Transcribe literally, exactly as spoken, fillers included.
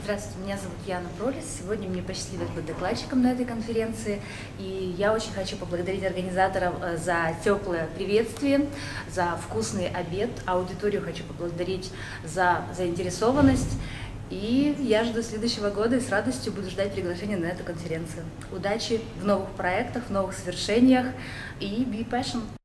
Здравствуйте, меня зовут Яна Пролис. Сегодня мне посчастливилось быть докладчиком на этой конференции. И я очень хочу поблагодарить организаторов за теплое приветствие, за вкусный обед. Аудиторию хочу поблагодарить за заинтересованность. И я жду следующего года и с радостью буду ждать приглашения на эту конференцию. Удачи в новых проектах, в новых свершениях и be passion!